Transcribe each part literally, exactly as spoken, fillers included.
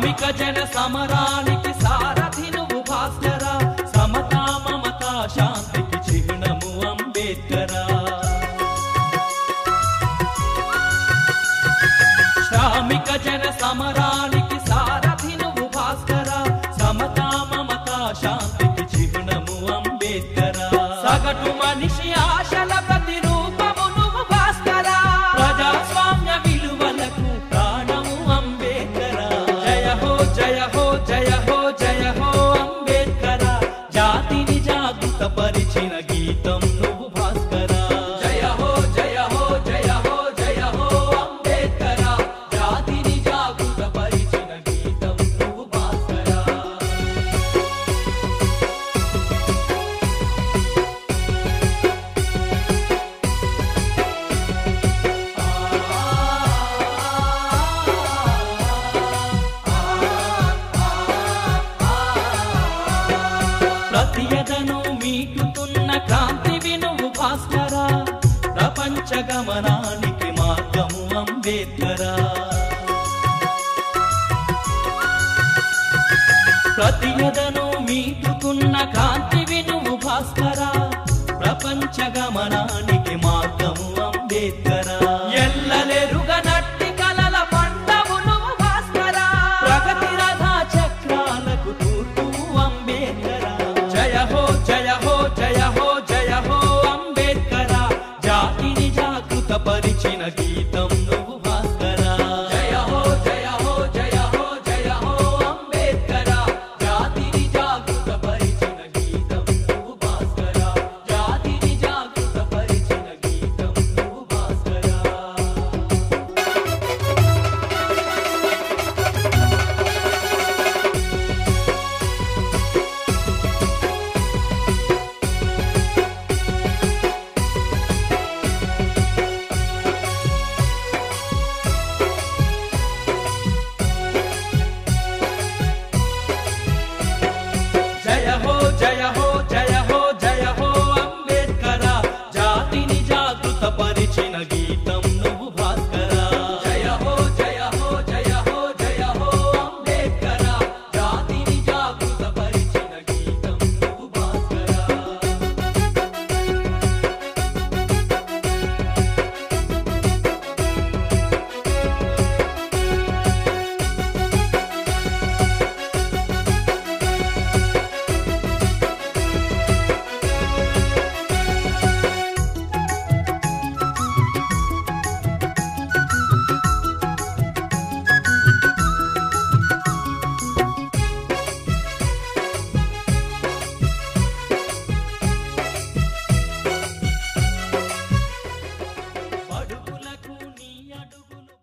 శ్రామిక జన సమరానికి సారథి నువ్వు భాస్కర సమతా మమతా శాంతికి చిహ్నము అంబేద్కర శ్రామిక జన సమరానికి సారథి నువ్వు భాస్కర సమతా మమతా శాంతికి చిహ్నము అంబేద్కర సగటు మనిషి ఆశల ప్రతిరూపము నువ్వు భాస్కర ప్రజాస్వామ్య విలువలకు ప్రాణము అంబేద్కర జయ హో జయ హో జయ హో జయ హో అంబేద్కర జాతిని జాగృత పరిచిన గీతం నువ్వు భాస్కర జయ హో జయ హో జయ హో జయ హో అంబేద్కర జాతిని జాగృత పరిచిన గీతం నువ్వు భాస్కర ప్రతియదను మీటుతున్న క్రాంతివి నువ్వు భాస్కర ప్రపంచ గమనానికి మార్గము అంబేద్కర ప్రతియదను మీటుతున్న క్రాంతివి నువ్వు భాస్కర ప్రపంచ గమనానికి మార్గము అంబేద్కర ఎల్లలెరుగనట్టి కలల పంటవు నువ్వు భాస్కర ప్రగతి రథ చక్రాలకు తూర్పు అంబేద్కర జయ హో జయ హో జయ హో జయ హో అంబేద్కర జాతిని జాగృత పరిచిన గీతం నువ్వు భాస్కర జయ హో జయ హో జయ హో జయ హో అంబేద్కర జాతిని జాగృత పరిచిన గీతం నువ్వు భాస్కర జాతిని జాగృత పరిచిన గీతం నువ్వు భాస్కర జయ హో జయ హో జయ హో జయ హో అంబేద్కర జాతిని జాగృత పరిచిన గీతం నువ్వు భాస్కర జయ హో జయ హో జయ హో జయ హో అంబేద్కర జాతిని జాగృత పరిచిన గీతం నువ్వు భాస్కర అడుగులకు నీ అడుగులు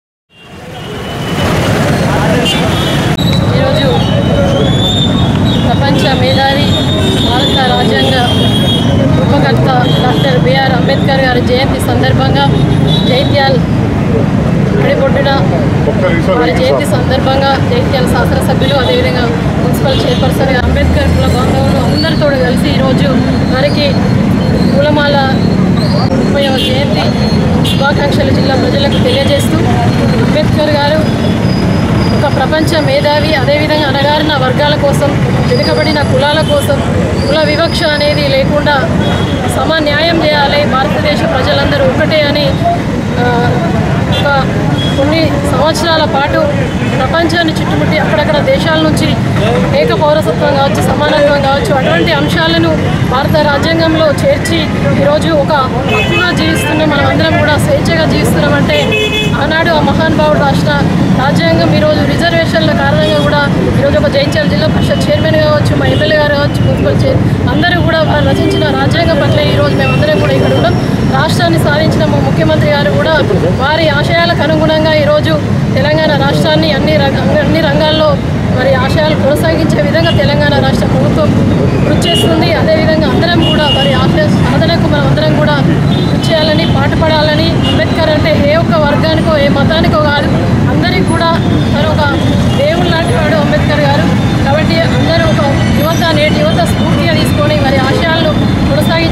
ఈరోజు ప్రపంచ మేధావి భారత రాజ్యాంగ రూపకర్త డాక్టర్ బిఆర్ అంబేద్కర్ గారి జయంతి సందర్భంగా జైత్యాల్ అడిపొడ్డున వారి జయంతి సందర్భంగా జైత్యాల శాసనసభ్యులు అదేవిధంగా మున్సిపల్ చైర్పర్సన్ అంబేద్కర్ కుల బాంధవులు అందరితో కలిసి ఈరోజు వారికి పూలమాల ముప్పైవ జయంతి శుభాకాంక్షలు జిల్లా ప్రజలకు తెలియజేస్తూ అంబేద్కర్ గారు ఒక ప్రపంచ మేధావి అదేవిధంగా అణగారిన వర్గాల కోసం వెనుకబడిన కులాల కోసం కుల వివక్ష అనేది లేకుండా సమ న్యాయం చేయాలి భారతదేశ ప్రజలందరూ ఒకటే అని ఒక కొన్ని సంవత్సరాల పాటు ప్రపంచాన్ని చుట్టుముట్టి అక్కడక్కడ దేశాల నుంచి ఏక పౌరసత్వం కావచ్చు సమానత్వం కావచ్చు అటువంటి అంశాలను భారత రాజ్యాంగంలో చేర్చి ఈరోజు ఒక హక్కుగా జీవిస్తున్నాం మనం అందరం కూడా స్వేచ్ఛగా జీవిస్తున్నామంటే ఆనాడు ఆ మహానుభావుడు రాష్ట్ర రాజ్యాంగం ఈరోజు రిజర్వేషన్ల కారణంగా కూడా ఈరోజు ఒక జైత్యాల జిల్లా పరిషత్ చైర్మన్ కావచ్చు మా ఎమ్మెల్యే గారు కావచ్చు మున్సిపల్ చైర్ అందరూ కూడా వారు రచించిన రాజ్యాంగం పట్ల ఈరోజు మేమందరం కూడా ఇక్కడ ఉన్నాం రాష్ట్రాన్ని సాధించిన మా ముఖ్యమంత్రి గారు కూడా వారి ఆశయాలకు అనుగుణంగా ఈరోజు తెలంగాణ రాష్ట్రాన్ని అన్ని అన్ని రంగాల్లో మరి ఆశయాలు కొనసాగించే విధంగా తెలంగాణ రాష్ట్ర ప్రభుత్వం కృషి చేస్తుంది అదేవిధంగా అందరం కూడా వారి ఆశయ సాధనకు మనం అందరం కూడా కృషి చేయాలని పాటుపడాలని అంబేద్కర్ అంటే ఏ ఒక్క వర్గానికో ఏ మతానికో కాదు అందరికీ కూడా తను ఒక దేవుడు లాంటి వాడు అంబేద్కర్ గారు కాబట్టి అందరూ ఒక యువత నేటి యువత స్ఫూర్తిగా తీసుకొని వారి ఆశయాలను కొనసాగించాలని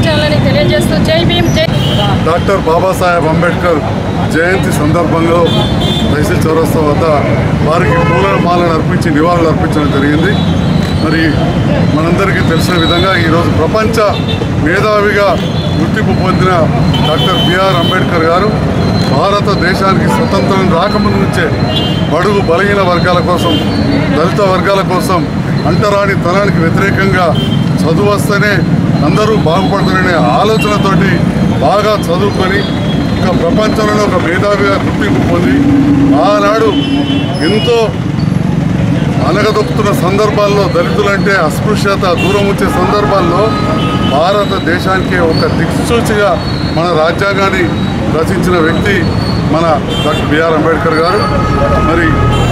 తెలియజేస్తూ జై భీమ్ జై డాక్టర్ బాబాసాహెబ్ అంబేద్కర్ జయంతి సందర్భంగా తహసీల్ చౌరస్తా వద్ద వారికి పూల మాలను అర్పించి నివాళులు అర్పించడం జరిగింది. మరి మనందరికీ తెలిసిన విధంగా ఈరోజు ప్రపంచ మేధావిగా గుర్తింపు పొందిన డాక్టర్ బిఆర్ అంబేద్కర్ గారు భారతదేశానికి స్వతంత్రం రాకముందు నుంచే బడుగు బలహీన వర్గాల కోసం, దళిత వర్గాల కోసం, అంటరాని తనానికి వ్యతిరేకంగా చదువు వస్తేనే అందరూ బాగుపడతారనే ఆలోచనతోటి బాగా చదువుకొని ఒక ప్రపంచంలో ఒక మేధావిగా గుర్తింపు పొంది ఆనాడు ఎంతో అనగదొక్కుతున్న సందర్భాల్లో, దళితులంటే అస్పృశ్యత దూరం ఉంచే సందర్భాల్లో భారతదేశానికి ఒక దిక్సూచిగా మన రాజ్యాంగాన్ని రచించిన వ్యక్తి మన డాక్టర్ బిఆర్ అంబేద్కర్ గారు. మరి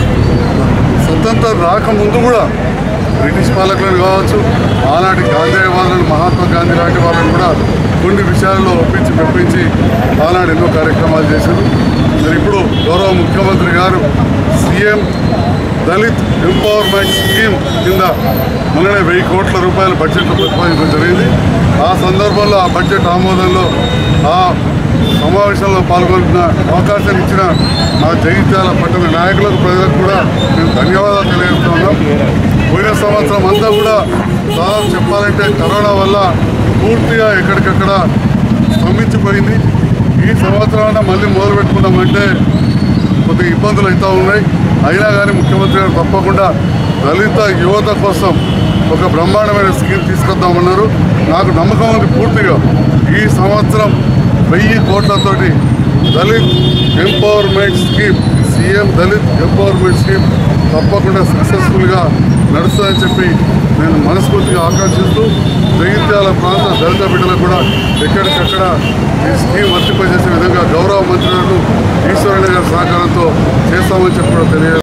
స్వతంత్రం రాకముందు కూడా బ్రిటిష్ పాలకులను కావచ్చు, ఆనాటి గాంధేయవాదులను, మహాత్మా గాంధీ లాంటి వాళ్ళని కూడా కొన్ని విషయాల్లో ఒప్పించి మెప్పించి ఆనాడు ఎన్నో కార్యక్రమాలు చేశారు. మరి ఇప్పుడు గౌరవ ముఖ్యమంత్రి గారు సీఎం దళిత్ ఎంపవర్మెంట్ స్కీమ్ కింద మొన్ననే వెయ్యి కోట్ల రూపాయల బడ్జెట్లో ప్రతిపాదించడం జరిగింది. ఆ సందర్భంలో ఆ బడ్జెట్ ఆమోదంలో ఆ సమావేశంలో పాల్గొన్న అవకాశాన్ని ఇచ్చిన మా జగిత్యాల పట్టణ నాయకులకు, ప్రజలకు కూడా మేము ధన్యవాదాలు తెలియజేస్తున్నాం. పోయిన సంవత్సరం అంతా కూడా దాదాపు చెప్పాలంటే కరోనా వల్ల పూర్తిగా ఎక్కడికక్కడ స్తంభించిపోయింది. ఈ సంవత్సరాన మళ్ళీ మొదలు పెట్టుకున్నామంటే కొద్దిగా ఇబ్బందులు అవుతూ ఉన్నాయి. అయినా కానీ ముఖ్యమంత్రి గారు తప్పకుండా దళిత యువత కోసం ఒక బ్రహ్మాండమైన స్కీమ్ తీసుకొద్దామన్నారు. నాకు నమ్మకం ఉంది పూర్తిగా ఈ సంవత్సరం వెయ్యి కోట్లతోటి Dalit empowerment scheme, CM Dalit empowerment scheme తప్పకుండా సక్సెస్ఫుల్గా నడుస్తుందని చెప్పి నేను మనస్ఫూర్తిగా ఆకాంక్షిస్తూ జగిత్యాల ప్రాంత దళిత బిడ్డలకు కూడా ఎక్కడికక్కడ ఈ స్కీమ్ వర్తింపజేసే విధంగా గౌరవ మంత్రులను ఈశ్వరయ్య గారి సహకారంతో చేస్తామని చెప్పి కూడా తెలియజేస్తాను.